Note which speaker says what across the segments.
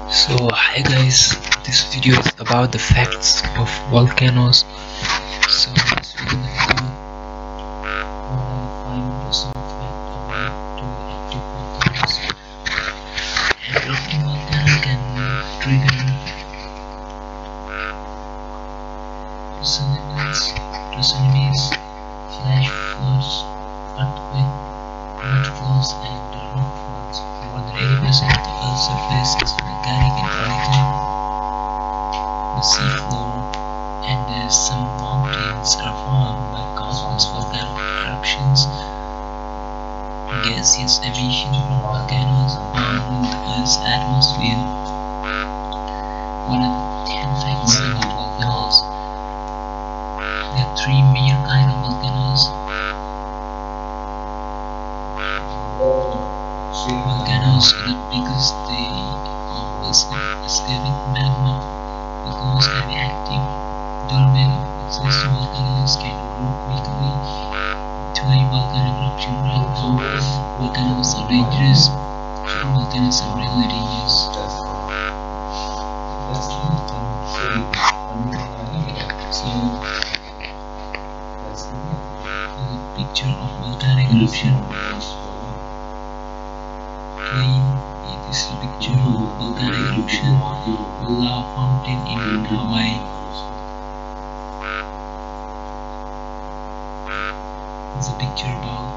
Speaker 1: So hi guys, this video is about the facts of volcanoes. So let's begin the video. What are the 5 interesting facts about two active volcanoes? An erupting volcano can trigger tsunamis, flash floods, earthquake, mud flows, and rock falls. More than 80% of the Earth's surface is volcanic in origin. The seafloor and some mountains are formed by countless volcanic eruptions. Gaseous emission from volcanoes on the Earth's atmosphere. What are the 10 facts about volcanoes? There are 3 major kinds of volcanoes. Volcanoes are the biggest, they are escaping magma. Volcanoes can be active, dormant. Existing volcanoes can erupt weekly. 20 volcanic eruption right now. Volcanoes are dangerous. Volcanoes are really dangerous. So a picture of volcanic eruption. This is a picture of volcanic eruption, lava fountain in Hawaii. This is a picture about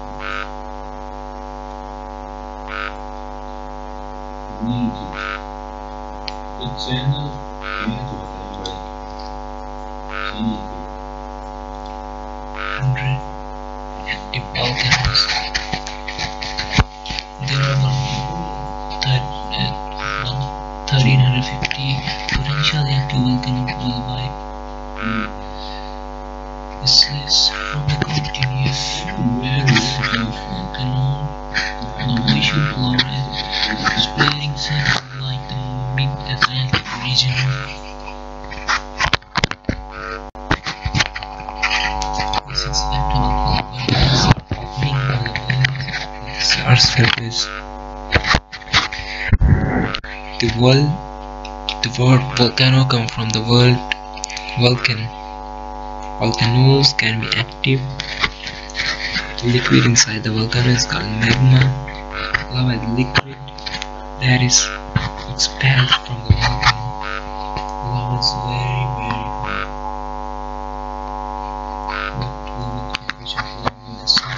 Speaker 2: Meiji. The channel inactive by
Speaker 1: 100 active volcanoes. There are 1350 potentially active volcanoes worldwide. This is from the continuous beds of volcano on the ocean floor spreading something like the mid-Atlantic region. This is fact about volcanoes opening on the Earth's surface. The word volcano comes from the word vulcan. Volcanoes can be active. The liquid inside the volcano is called magma. Lava is liquid that is expelled from the volcano. Lava is very hot. What global temperature flowing in the sun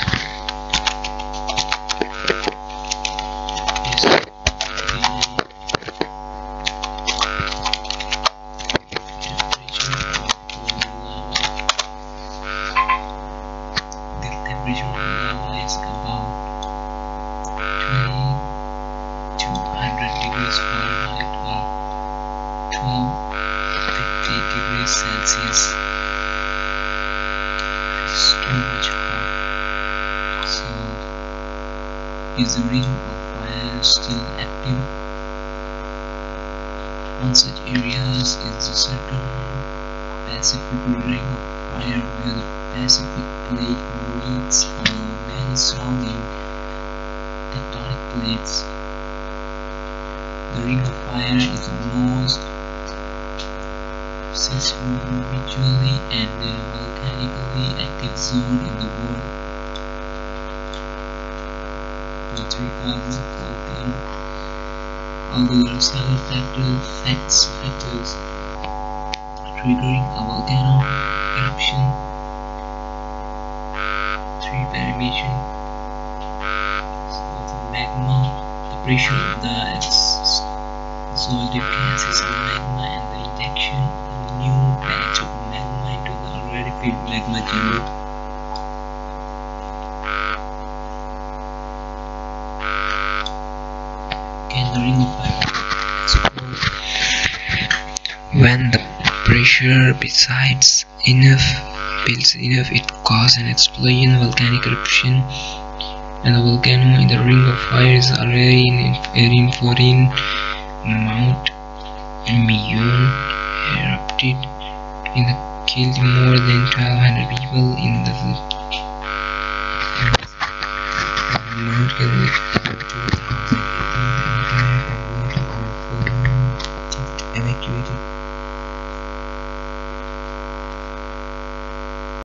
Speaker 1: is temperature of lava is about 20 to 100 degrees Fahrenheit or 1250 degrees Celsius. It's too much hot. So is the ring of fire still active? One such areas is the Southern Pacific ring of fire, where the Pacific plate meets many surrounding tectonic plates. The ring of fire is the most seismically and volcanically active zone in the world. The 3,000 volcano. Although there are several factors triggering a volcano eruption. 3 variation. So the magma, the pressure of the exhaled gases in magma, and the injection of new batch of magma into the already filled magma chamber. Can the ring of fire explode? When the pressure builds enough, it causes an explosion, volcanic eruption, and the volcano in the ring of fire is already in flooding. Mount Meiji erupted and killed more than 1,200 people in the Mount Meiji in 2018. The entire population situated